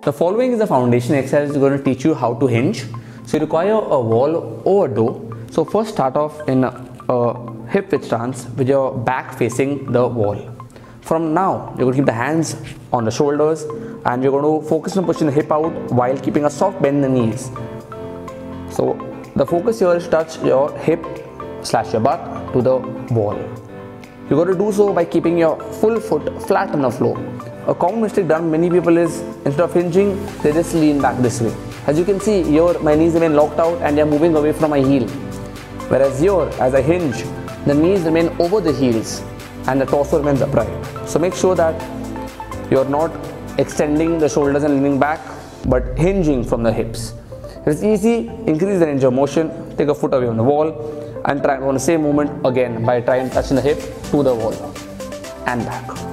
The following is the foundation exercise is going to teach you how to hinge. So you require a wall or a door. So first start off in a hip width stance with your back facing the wall. From now, you're going to keep the hands on the shoulders and you're going to focus on pushing the hip out while keeping a soft bend in the knees. So the focus here is to touch your hip / your butt to the wall. You're going to do so by keeping your full foot flat on the floor. A common mistake done many people is instead of hinging, they just lean back this way. As you can see here, my knees remain locked out and they are moving away from my heel. Whereas here, as I hinge, the knees remain over the heels and the torso remains upright. So make sure that you're not extending the shoulders and leaning back, but hinging from the hips. It's easy, increase the range of motion, take a foot away on the wall and try on the same movement again by trying touching the hip to the wall and back.